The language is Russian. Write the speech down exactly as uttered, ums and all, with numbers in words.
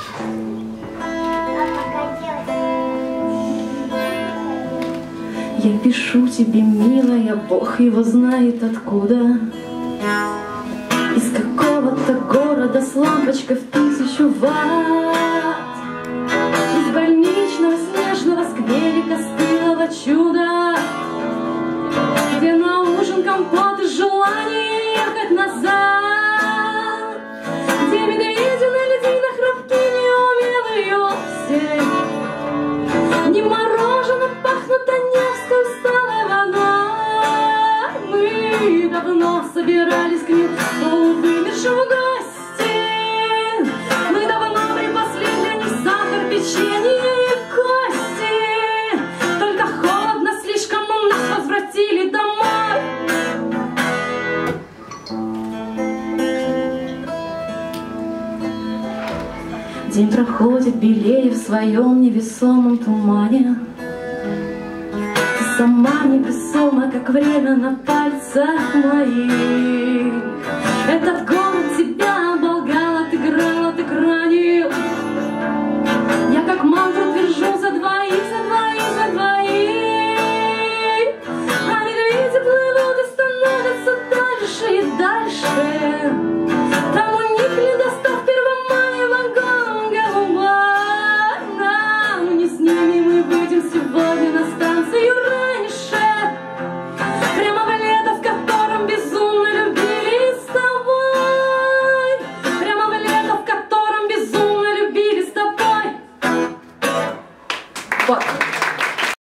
Я пишу тебе, милая, Бог его знает откуда, из какого-то города с лампочкой в тысячу ватт, из больничного снежного скверика стылого чуда, где на ужин компот и желание ехать назад, где медведи на льдинах рыбки неумелые овцы, не мороженым пахнут, а Невской усталой водой. Мы давно собирались к ним полувымершим в гости, мы давно припасли для них сахар, печенье и кости, только холодно слишком, нас возвратили домой. День проходит белее в своем невесомом тумане. Ты сама невесома, как время на пальцах моих. Этот город